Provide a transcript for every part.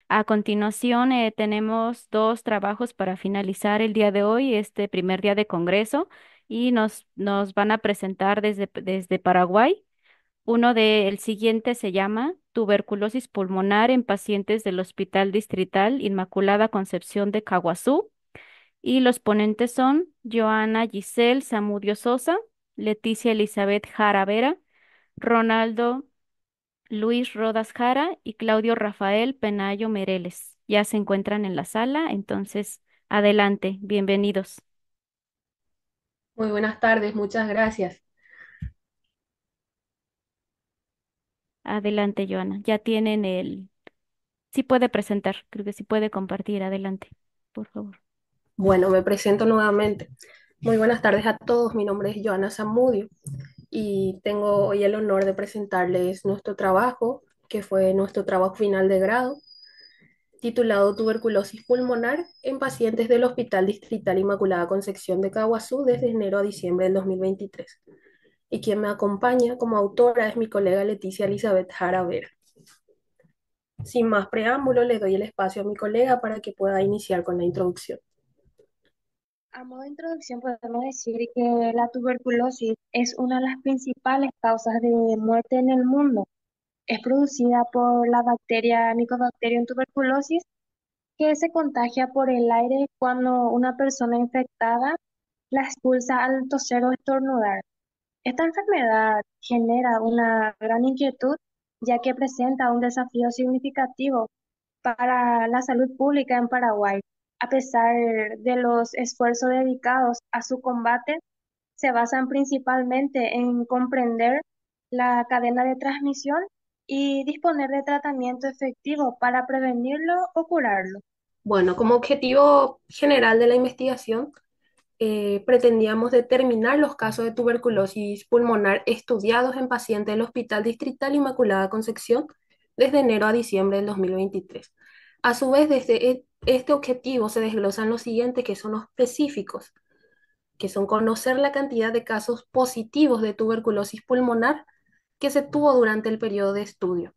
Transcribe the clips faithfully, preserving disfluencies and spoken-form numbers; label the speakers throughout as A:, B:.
A: A continuación, eh, tenemos dos trabajos para finalizar el día de hoy, este primer día de congreso, y nos, nos van a presentar desde, desde Paraguay. Uno de, el siguiente se llama Tuberculosis pulmonar en pacientes del Hospital Distrital Inmaculada Concepción de Caguazú. Y los ponentes son Joana Giselle Zamudio Sosa, Leticia Elizabeth Jara Vera, Ronaldo Luis Rodas Jara y Claudio Rafael Penayo Mereles. Ya se encuentran en la sala, entonces adelante, bienvenidos.
B: Muy buenas tardes, muchas gracias.
A: Adelante, Joana. Ya tienen el... Sí puede presentar, creo que sí puede compartir. Adelante, por favor.
B: Bueno, me presento nuevamente. Muy buenas tardes a todos. Mi nombre es Joana Zamudio y tengo hoy el honor de presentarles nuestro trabajo, que fue nuestro trabajo final de grado, titulado Tuberculosis pulmonar en pacientes del Hospital Distrital Inmaculada Concepción de Caguazú desde enero a diciembre del dos mil veintitrés. Y quien me acompaña como autora es mi colega Leticia Elizabeth Jara Vera. Sin más preámbulo, le doy el espacio a mi colega para que pueda iniciar con la introducción.
C: A modo de introducción, podemos decir que la tuberculosis es una de las principales causas de muerte en el mundo. Es producida por la bacteria Mycobacterium tuberculosis, que se contagia por el aire cuando una persona infectada la expulsa al toser o estornudar. Esta enfermedad genera una gran inquietud, ya que presenta un desafío significativo para la salud pública en Paraguay. A pesar de los esfuerzos dedicados a su combate, se basan principalmente en comprender la cadena de transmisión y disponer de tratamiento efectivo para prevenirlo o curarlo.
B: Bueno, como objetivo general de la investigación, eh, pretendíamos determinar los casos de tuberculosis pulmonar estudiados en pacientes del Hospital Distrital Inmaculada Concepción desde enero a diciembre del dos mil veintitrés. A su vez, desde e- este objetivo se desglosan los siguientes, que son los específicos, que son conocer la cantidad de casos positivos de tuberculosis pulmonar que se tuvo durante el periodo de estudio,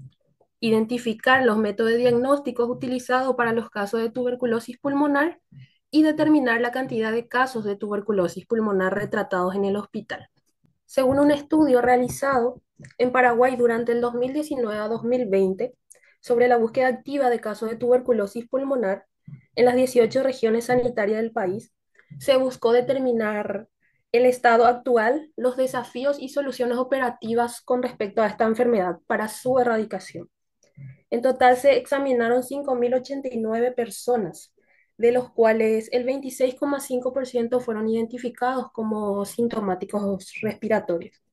B: identificar los métodos diagnósticos utilizados para los casos de tuberculosis pulmonar y determinar la cantidad de casos de tuberculosis pulmonar retratados en el hospital. Según un estudio realizado en Paraguay durante el dos mil diecinueve a dos mil veinte sobre la búsqueda activa de casos de tuberculosis pulmonar en las dieciocho regiones sanitarias del país, se buscó determinar el estado actual, los desafíos y soluciones operativas con respecto a esta enfermedad para su erradicación. En total se examinaron cinco mil ochenta y nueve personas, de los cuales el veintiséis coma cinco por ciento fueron identificados como sintomáticos respiratorios.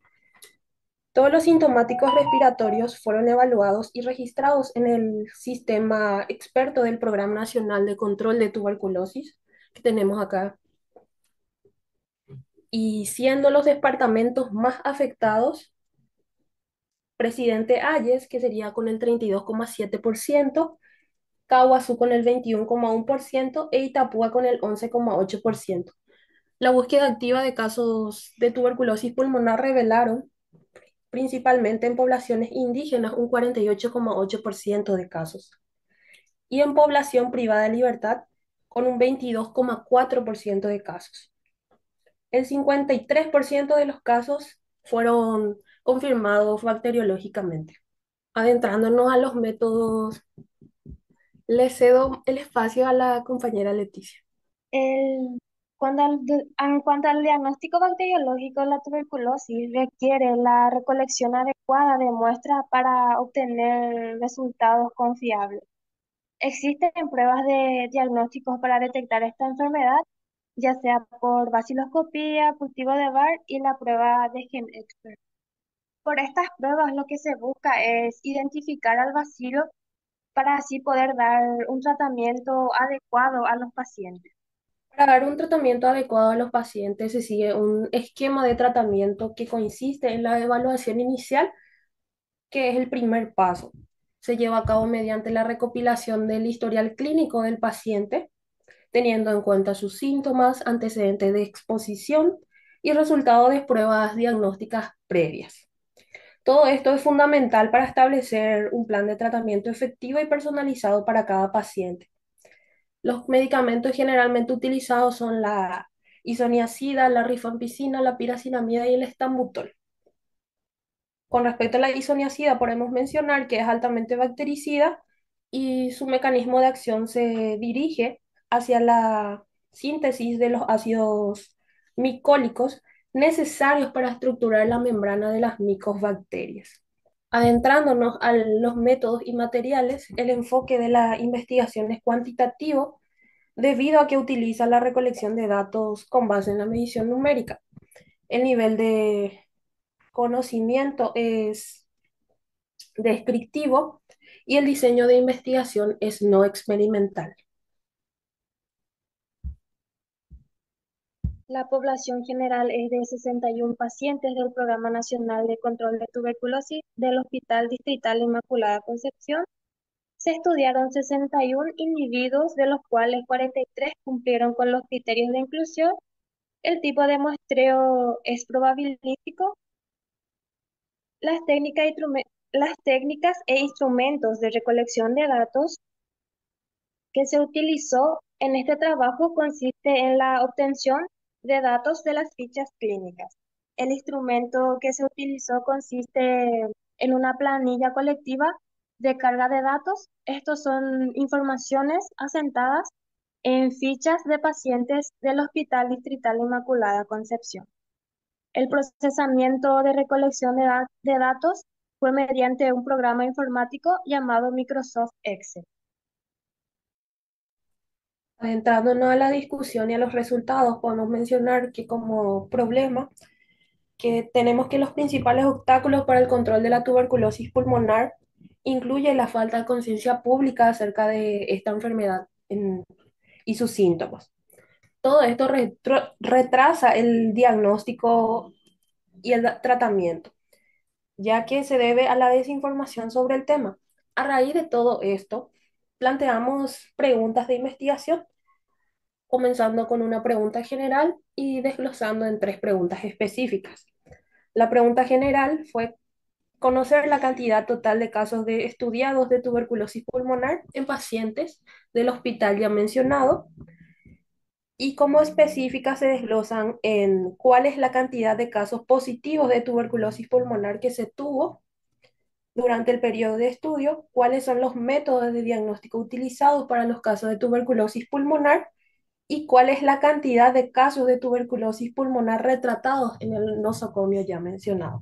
B: Todos los sintomáticos respiratorios fueron evaluados y registrados en el sistema experto del Programa Nacional de Control de Tuberculosis que tenemos acá. Y siendo los departamentos más afectados, Presidente Hayes, que sería con el treinta y dos coma siete por ciento, Caguazú con el veintiuno coma uno por ciento e Itapúa con el once coma ocho por ciento. La búsqueda activa de casos de tuberculosis pulmonar revelaron, principalmente en poblaciones indígenas, un cuarenta y ocho coma ocho por ciento de casos, y en población privada de libertad, con un veintidós coma cuatro por ciento de casos. El cincuenta y tres por ciento de los casos fueron confirmados bacteriológicamente. Adentrándonos a los métodos, le cedo el espacio a la compañera Leticia.
C: El, cuando al di- en cuanto al diagnóstico bacteriológico, la tuberculosis requiere la recolección adecuada de muestras para obtener resultados confiables. Existen pruebas de diagnósticos para detectar esta enfermedad, ya sea por vaciloscopía, cultivo de Barr y la prueba de GenExpert. Por estas pruebas lo que se busca es identificar al bacilo para así poder dar un tratamiento adecuado a los pacientes.
B: Para dar un tratamiento adecuado a los pacientes se sigue un esquema de tratamiento que consiste en la evaluación inicial, que es el primer paso. Se lleva a cabo mediante la recopilación del historial clínico del paciente, teniendo en cuenta sus síntomas, antecedentes de exposición y resultados de pruebas diagnósticas previas. Todo esto es fundamental para establecer un plan de tratamiento efectivo y personalizado para cada paciente. Los medicamentos generalmente utilizados son la isoniazida, la rifampicina, la piracinamida y el estambutol. Con respecto a la isoniazida, podemos mencionar que es altamente bactericida y su mecanismo de acción se dirige hacia la síntesis de los ácidos micólicos necesarios para estructurar la membrana de las micobacterias. Adentrándonos a los métodos y materiales, el enfoque de la investigación es cuantitativo debido a que utiliza la recolección de datos con base en la medición numérica. El nivel de conocimiento es descriptivo y el diseño de investigación es no experimental.
C: La población general es de sesenta y uno pacientes del Programa Nacional de Control de Tuberculosis del Hospital Distrital Inmaculada Concepción. Se estudiaron sesenta y uno individuos, de los cuales cuarenta y tres cumplieron con los criterios de inclusión. El tipo de muestreo es probabilístico. Las técnicas, e instrume- las técnicas e instrumentos de recolección de datos que se utilizó en este trabajo consiste en la obtención de datos de las fichas clínicas. El instrumento que se utilizó consiste en una planilla colectiva de carga de datos. Estos son informaciones asentadas en fichas de pacientes del Hospital Distrital Inmaculada Concepción. El procesamiento de recolección de, da- de datos fue mediante un programa informático llamado Microsoft Excel.
B: Adentrándonos a la discusión y a los resultados, podemos mencionar que como problema que tenemos que los principales obstáculos para el control de la tuberculosis pulmonar incluye la falta de conciencia pública acerca de esta enfermedad en- y sus síntomas. Todo esto retro- retrasa el diagnóstico y el tratamiento, ya que se debe a la desinformación sobre el tema. A raíz de todo esto, planteamos preguntas de investigación, comenzando con una pregunta general y desglosando en tres preguntas específicas. La pregunta general fue conocer la cantidad total de casos de estudiados de tuberculosis pulmonar en pacientes del hospital ya mencionado y como específicas se desglosan en cuál es la cantidad de casos positivos de tuberculosis pulmonar que se tuvo durante el periodo de estudio, cuáles son los métodos de diagnóstico utilizados para los casos de tuberculosis pulmonar y cuál es la cantidad de casos de tuberculosis pulmonar retratados en el nosocomio ya mencionado.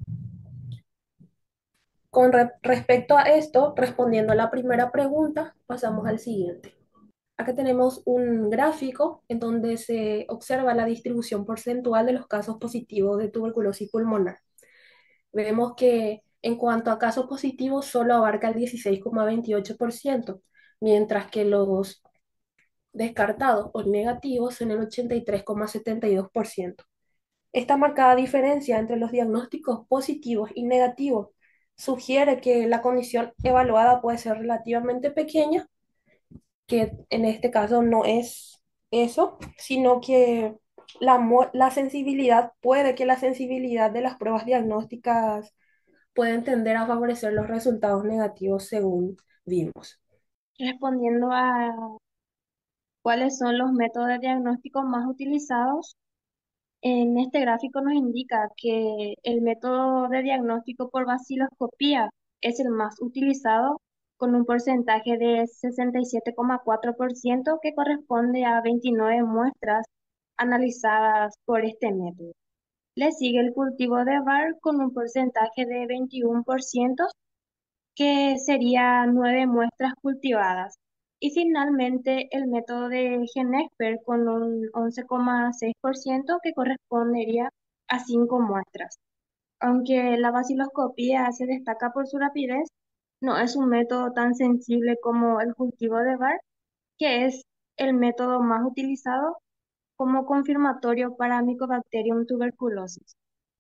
B: Con re- respecto a esto, respondiendo a la primera pregunta, pasamos al siguiente. Acá tenemos un gráfico en donde se observa la distribución porcentual de los casos positivos de tuberculosis pulmonar. Vemos que en cuanto a casos positivos solo abarca el dieciséis coma veintiocho por ciento, mientras que los descartados o negativos son el ochenta y tres coma setenta y dos por ciento. Esta marcada diferencia entre los diagnósticos positivos y negativos sugiere que la condición evaluada puede ser relativamente pequeña, que en este caso no es eso, sino que la, mu- la sensibilidad, puede que la sensibilidad de las pruebas diagnósticas pueden tender a favorecer los resultados negativos según vimos.
C: Respondiendo a cuáles son los métodos de diagnóstico más utilizados, en este gráfico nos indica que el método de diagnóstico por vaciloscopía es el más utilizado, con un porcentaje de sesenta y siete coma cuatro por ciento, que corresponde a veintinueve muestras analizadas por este método. Le sigue el cultivo de V A R con un porcentaje de veintiuno por ciento, que sería nueve muestras cultivadas. Y finalmente el método de GeneXpert con un once coma seis por ciento, que correspondería a cinco muestras. Aunque la vaciloscopía se destaca por su rapidez, no es un método tan sensible como el cultivo de V A R, que es el método más utilizado como confirmatorio para Mycobacterium tuberculosis.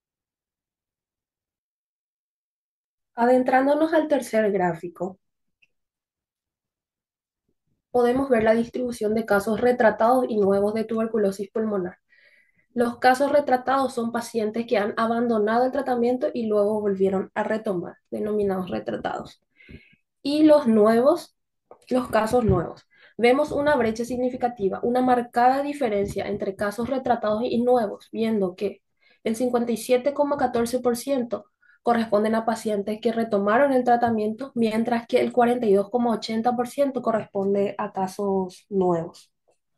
B: Adentrándonos al tercer gráfico, podemos ver la distribución de casos retratados y nuevos de tuberculosis pulmonar. Los casos retratados son pacientes que han abandonado el tratamiento y luego volvieron a retomar, denominados retratados. Y los nuevos, los casos nuevos. Vemos una brecha significativa, una marcada diferencia entre casos retratados y nuevos, viendo que el cincuenta y siete coma catorce por ciento corresponden a pacientes que retomaron el tratamiento, mientras que el cuarenta y dos coma ochenta por ciento corresponde a casos nuevos.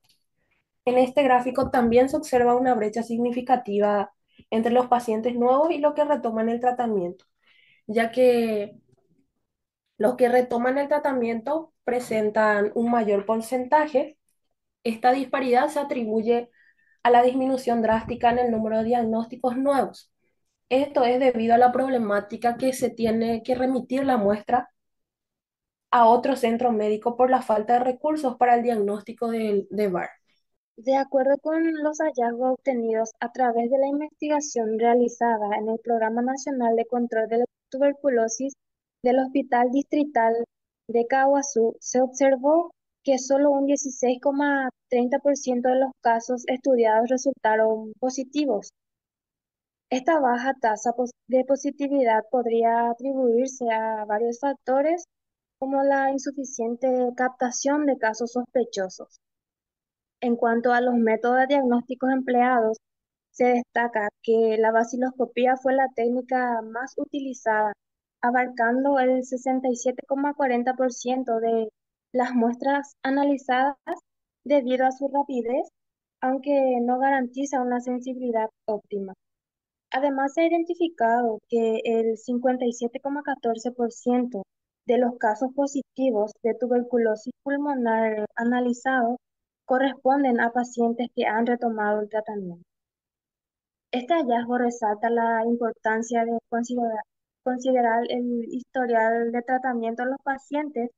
B: En este gráfico también se observa una brecha significativa entre los pacientes nuevos y los que retoman el tratamiento, ya que los que retoman el tratamiento presentan un mayor porcentaje. Esta disparidad se atribuye a la disminución drástica en el número de diagnósticos nuevos. Esto es debido a la problemática que se tiene que remitir la muestra a otro centro médico por la falta de recursos para el diagnóstico del- de, V A R.
C: De acuerdo con los hallazgos obtenidos a través de la investigación realizada en el Programa Nacional de Control de la Tuberculosis del Hospital Distrital de Caguazú, se observó que solo un dieciséis coma treinta por ciento de los casos estudiados resultaron positivos. Esta baja tasa pos- de positividad podría atribuirse a varios factores como la insuficiente captación de casos sospechosos. En cuanto a los métodos diagnósticos empleados, se destaca que la vaciloscopía fue la técnica más utilizada, abarcando el sesenta y siete coma cuarenta por ciento de las muestras analizadas debido a su rapidez, aunque no garantiza una sensibilidad óptima. Además, se ha identificado que el cincuenta y siete coma catorce por ciento de los casos positivos de tuberculosis pulmonar analizados corresponden a pacientes que han retomado el tratamiento. Este hallazgo resalta la importancia de considerar, considerar el historial de tratamiento de los pacientes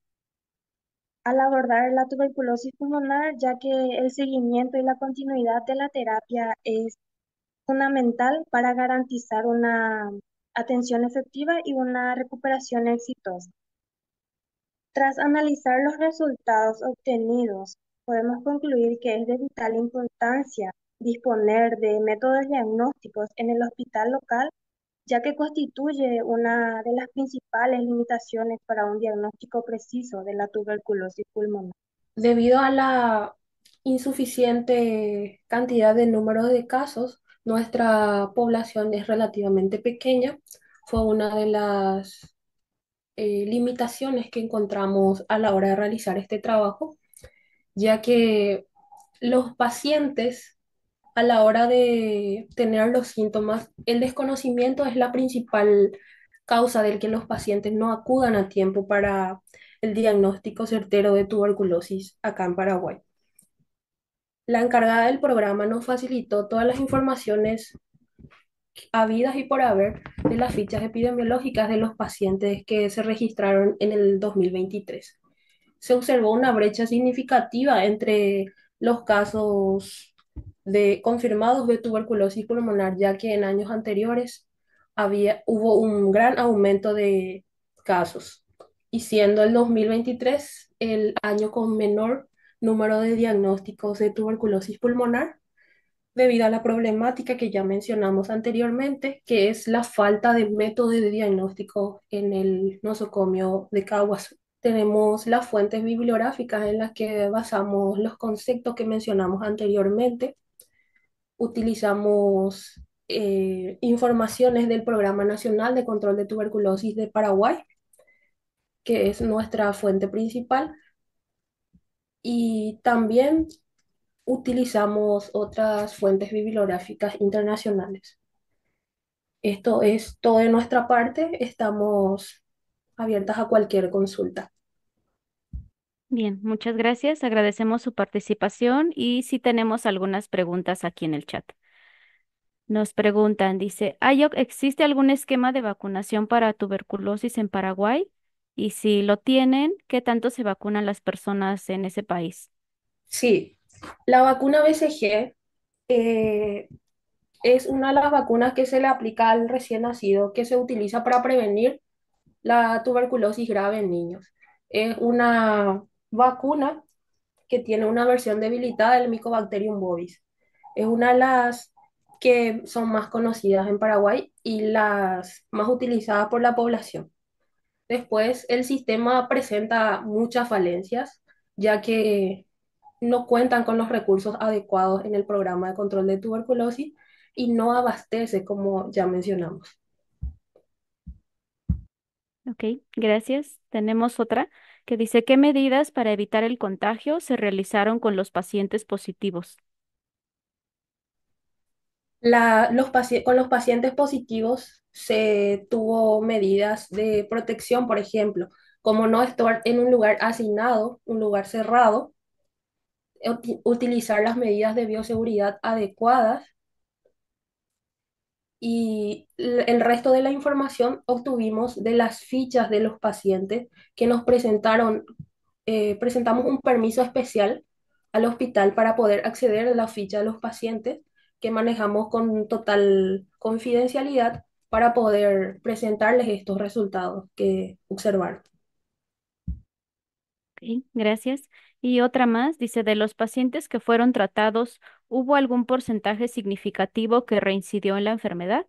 C: al abordar la tuberculosis pulmonar, ya que el seguimiento y la continuidad de la terapia es fundamental para garantizar una atención efectiva y una recuperación exitosa. Tras analizar los resultados obtenidos, podemos concluir que es de vital importancia disponer de métodos diagnósticos en el hospital local, ya que constituye una de las principales limitaciones para un diagnóstico preciso de la tuberculosis pulmonar.
B: Debido a la insuficiente cantidad de número de casos, nuestra población es relativamente pequeña. Fue una de las eh, limitaciones que encontramos a la hora de realizar este trabajo, ya que los pacientes a la hora de tener los síntomas, el desconocimiento es la principal causa del que los pacientes no acudan a tiempo para el diagnóstico certero de tuberculosis acá en Paraguay. La encargada del programa nos facilitó todas las informaciones habidas y por haber de las fichas epidemiológicas de los pacientes que se registraron en el dos mil veintitrés. Se observó una brecha significativa entre los casos de confirmados de tuberculosis pulmonar, ya que en años anteriores había, hubo un gran aumento de casos, y siendo el dos mil veintitrés el año con menor número de diagnósticos de tuberculosis pulmonar, debido a la problemática que ya mencionamos anteriormente, que es la falta de métodos de diagnóstico en el nosocomio de Caguas. Tenemos las fuentes bibliográficas en las que basamos los conceptos que mencionamos anteriormente. Utilizamos eh, informaciones del Programa Nacional de Control de Tuberculosis de Paraguay, que es nuestra fuente principal, y también utilizamos otras fuentes bibliográficas internacionales. Esto es todo de nuestra parte. Estamos abiertas a cualquier consulta.
A: Bien, muchas gracias. Agradecemos su participación y sí tenemos algunas preguntas aquí en el chat. Nos preguntan, dice, ¿hay, o- ¿existe algún esquema de vacunación para tuberculosis en Paraguay? Y si lo tienen, ¿qué tanto se vacunan las personas en ese país?
B: Sí, la vacuna B C G eh, es una de las vacunas que se le aplica al recién nacido, que se utiliza para prevenir la tuberculosis grave en niños. Es una vacuna que tiene una versión debilitada del Mycobacterium bovis. Es una de las que son más conocidas en Paraguay y las más utilizadas por la población. Después, el sistema presenta muchas falencias, ya que no cuentan con los recursos adecuados en el programa de control de tuberculosis y no abastece, como ya mencionamos.
A: Ok, gracias. Tenemos otra que dice, ¿qué medidas para evitar el contagio se realizaron con los pacientes positivos?
B: La- los paci- con los pacientes positivos se tuvo medidas de protección, por ejemplo, como no estar en un lugar asignado, un lugar cerrado, uti- utilizar las medidas de bioseguridad adecuadas y l- el resto de la información obtuvimos de las fichas de los pacientes que nos presentaron. Eh, presentamos un permiso especial al hospital para poder acceder a la ficha de los pacientes que manejamos con total confidencialidad para poder presentarles estos resultados que observaron.
A: Ok, gracias. Y otra más, dice, de los pacientes que fueron tratados, ¿hubo algún porcentaje significativo que reincidió en la enfermedad?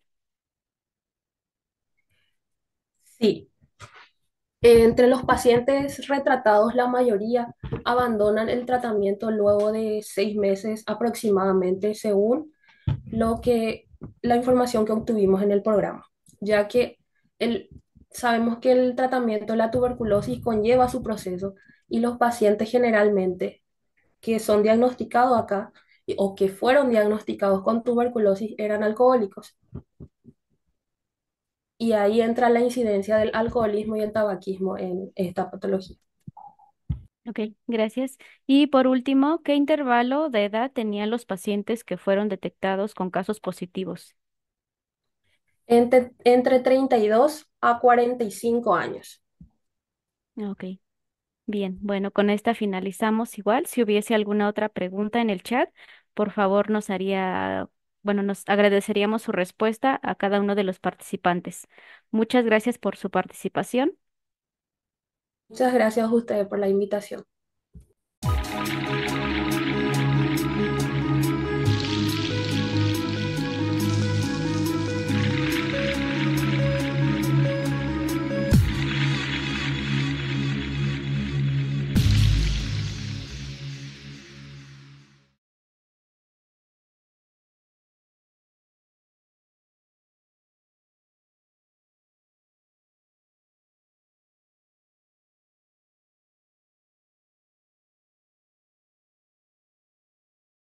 B: Sí, entre los pacientes retratados, la mayoría abandonan el tratamiento luego de seis meses aproximadamente, según lo que la información que obtuvimos en el programa, ya que el, sabemos que el tratamiento de la tuberculosis conlleva su proceso y los pacientes generalmente que son diagnosticados acá y- o que fueron diagnosticados con tuberculosis eran alcohólicos. Y ahí entra la incidencia del alcoholismo y el tabaquismo en esta patología.
A: Ok, gracias. Y por último, ¿qué intervalo de edad tenían los pacientes que fueron detectados con casos positivos?
B: Entre, entre treinta y dos a cuarenta y cinco años.
A: Ok, bien. Bueno, con esta finalizamos igual. Si hubiese alguna otra pregunta en el chat, por favor nos haría, bueno, nos agradeceríamos su respuesta a cada uno de los participantes. Muchas gracias por su participación.
B: Muchas gracias a ustedes por la invitación.